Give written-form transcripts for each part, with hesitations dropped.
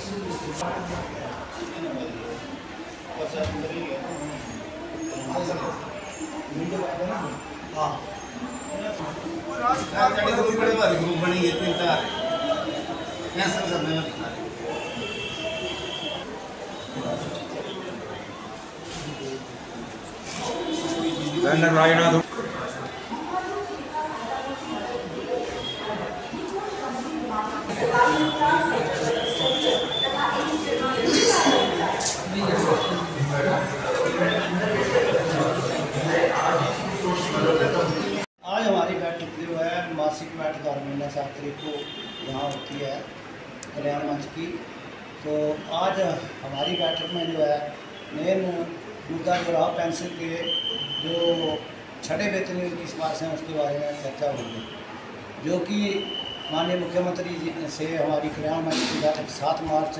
आज हमारी बैठक जो है मासिक बैठक हर महीने 7 तारीख को यहाँ होती है कल्याण मंच की। तो आज हमारी बैठक में जो है मेन मुद्दा जो रहा पेंशन के जो छठे वेतन की सिफारिश हैं उसके बारे में चर्चा हुई, जो कि माननीय मुख्यमंत्री जी से हमारी कल्याण मंच की बैठक 7 मार्च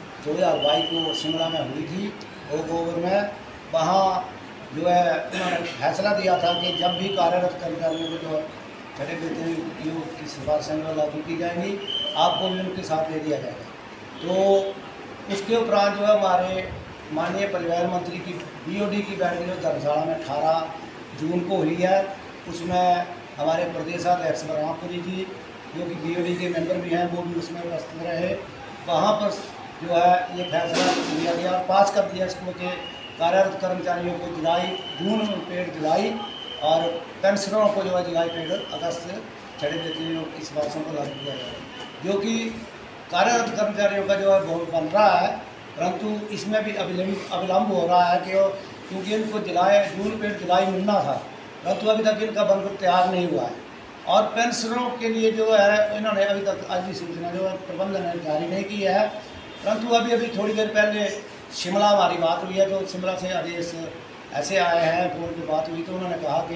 2022 को शिमला में हुई थी ओक ओवर में। वहाँ जो है उन्होंने फैसला दिया था कि जब भी कार्यरत कर्मचारियों को जो छठे वेतन की सिफारिशें लागू की जाएंगी आपको भी उनके साथ ले दिया जाएगा। तो उसके उपरांत जो है हमारे माननीय परिवहन मंत्री की बीओडी की बैठक जो धर्मशाला में 18 जून को हुई है, उसमें हमारे प्रदेशाध्यक्ष ब्रह्मपुरी जी जो कि बीओडी के मेंबर भी हैं वो भी उसमें उपस्थित रहे। वहाँ पर जो है ये फैसला लिया गया और पास कर दिया इसको कि कार्यरत कर्मचारियों को जून पेड जुलाई और पेंशनरों को जो है जुलाई पेड अगस्त छठे वेतन की सिफारिशों को लागू किया जाएगा। जो कि कार्यरत कर्मचारियों का जो है बहुत बन रहा है, परंतु इसमें भी अविलंब हो रहा है कि क्योंकि इनको जून पेड जुलाई मिलना था, परंतु अभी तक इनका बनकर तैयार नहीं हुआ है। और पेंशनरों के लिए जो है इन्होंने अभी तक अधिसूचना जो है प्रबंधन ने जारी नहीं की है, परंतु अभी थोड़ी देर पहले शिमला हमारी बात हुई है तो शिमला से आदेश ऐसे आए हैं, फोन की बात हुई तो उन्होंने कहा कि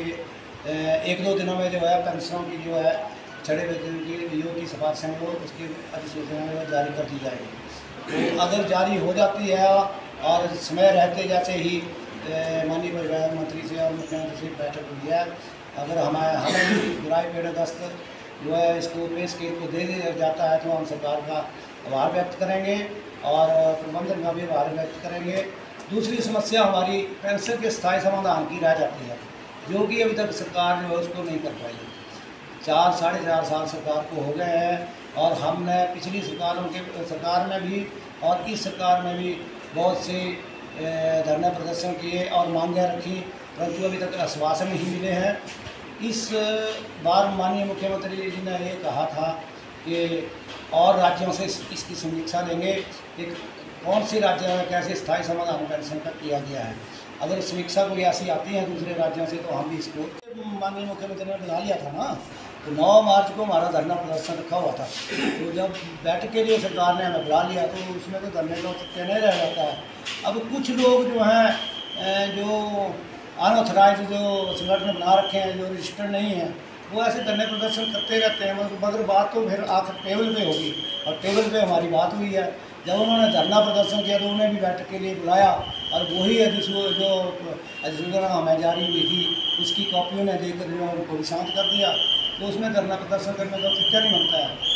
1-2 दिनों में जो है पेंशनों की जो है छठे वेतन की सिफारिशें वो उसकी अधिसूचना जो जारी कर दी जाएगी। तो अगर जारी हो जाती है और समय रहते जैसे ही माननीय परिवहन मंत्री से और मुख्यमंत्री से बैठक हुई है, अगर हमें जुलाई पेड अगस्त जो है इसको पे स्केल को दे दिया जाता है तो हम सरकार का आभार व्यक्त करेंगे और प्रबंधन का भी आभार व्यक्त करेंगे। दूसरी समस्या हमारी पेंशन के स्थायी समाधान की रह जाती है, जो कि अभी तक सरकार जो है उसको नहीं कर पाई। 4-4.5 साल सरकार को हो गए हैं और हमने पिछली सरकार में भी और इस सरकार में भी बहुत से धरना प्रदर्शन किए और मांगें रखी, परंतु अभी तक आश्वासन ही मिले हैं। इस बार माननीय मुख्यमंत्री जी ने ये कहा था कि और राज्यों से इसकी समीक्षा लेंगे कि कौन से राज्यों में कैसे स्थायी समाधान पेंशन का किया गया है। अगर समीक्षा कोई ऐसी आती है दूसरे राज्यों से तो हम भी इसको माननीय मुख्यमंत्री ने बुला लिया था ना, तो 9 मार्च को हमारा धरना प्रदर्शन रखा हुआ था। तो जब बैठक के लिए सरकार ने हमें बुला लिया तो उसमें तो धरने का सत्य नहीं रह जाता है। अब कुछ लोग जो हैं जो अनऑथराइज जो संगठन बना रखे हैं, जो रजिस्टर्ड नहीं है, वो ऐसे धरने प्रदर्शन करते रहते हैं, मगर बात तो फिर आकर टेबल पे होगी और टेबल पे हमारी बात हुई है। जब उन्होंने धरना प्रदर्शन किया तो उन्हें भी बैठक के लिए बुलाया और वही अधिसूचना हमें जारी हुई थी उसकी कॉपी उन्हें देकर उनको भी शांत कर दिया। तो उसमें धरना प्रदर्शन करने का सत्य नहीं बनता है।